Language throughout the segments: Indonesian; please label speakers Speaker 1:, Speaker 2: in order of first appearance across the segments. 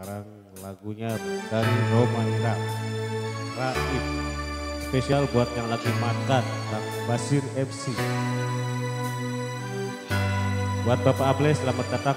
Speaker 1: Sekarang lagunya dari Roma Irama, Raib. Spesial buat yang lagi makan, Bang Basir MC. Buat Bapak Able, selamat datang.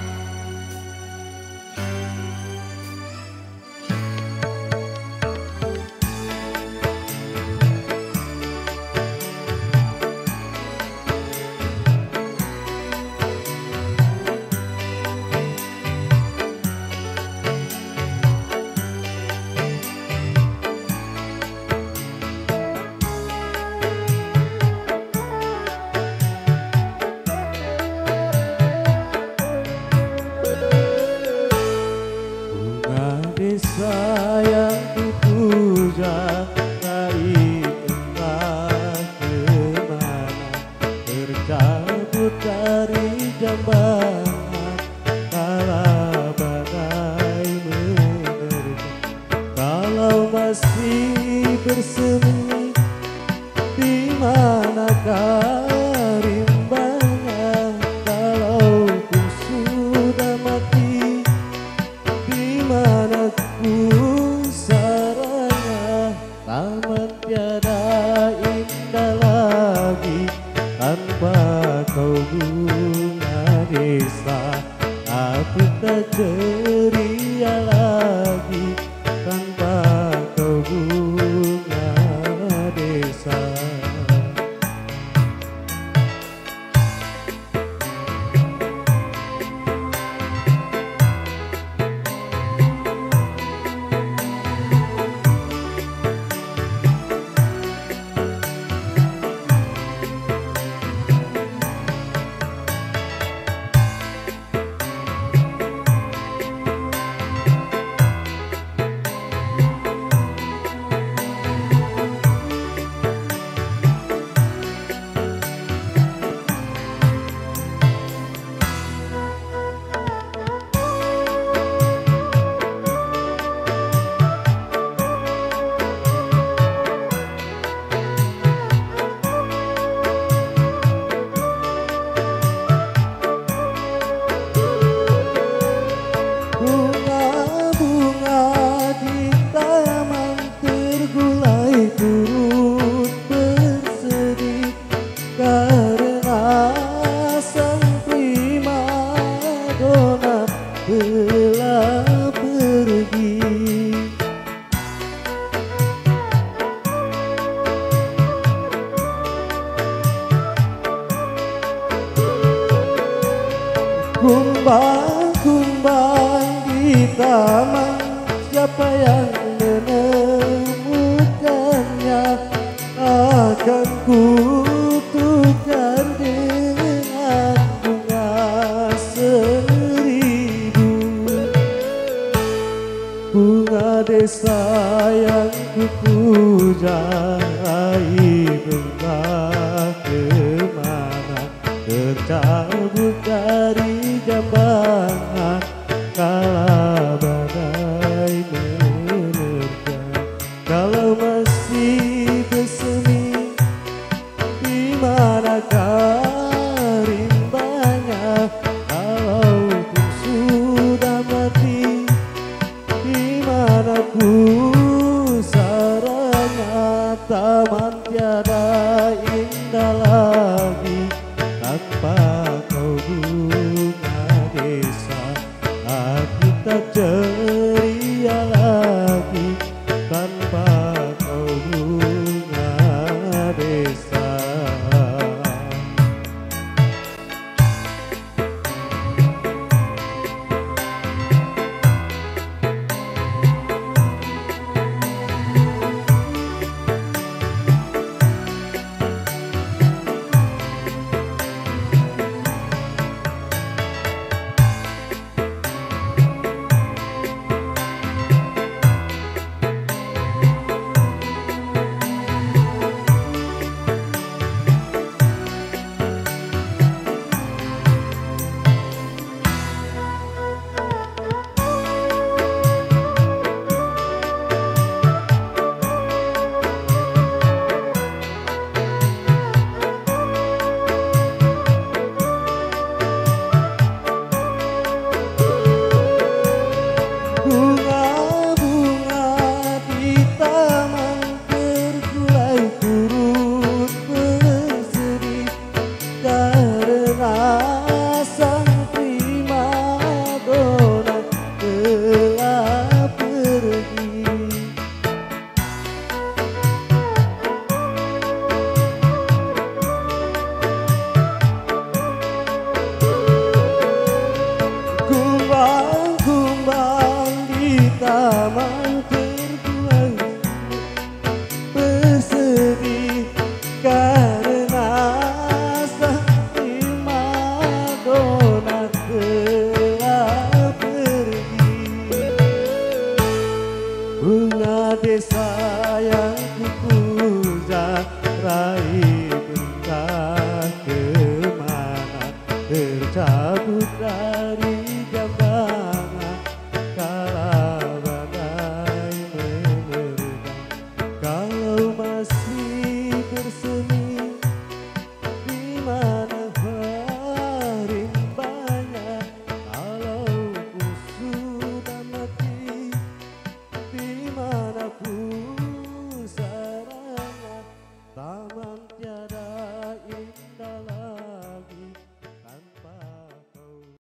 Speaker 1: Sayang ku puja, raih entah kemana, tercabut dari jambangan, kala badai menerjang. Kalau masih bersemi, di manakah rimbanya? Kalau ku sudah mati, di mana pusaranya? Taman tiada indah lagi tanpa kau, bunga desa. Hati tak ceria lagi tanpa kau, bunga desa. Bunga-bunga di taman tergulai turut bersedih karena sang primadona telah pergi. Kumbang-kumbang di taman, siapa yang menemukannya? Akan kutukar dengan bunga seribu. Bunga desa yang kupuja, raih entah kemana, tercabut dari jambangan, kala badai menerjang. Kalau masih bersemi, di manakah rimbanya? Kalau pun sudah mati, di mana pusaranya? Taman tiada indah lagi tanpa kau, bunga desa. Hati tak ceria lagi tanpa kau, bunga desa. Taman terbuang bersedih karena sakti Madonna telah pergi. Bunga desa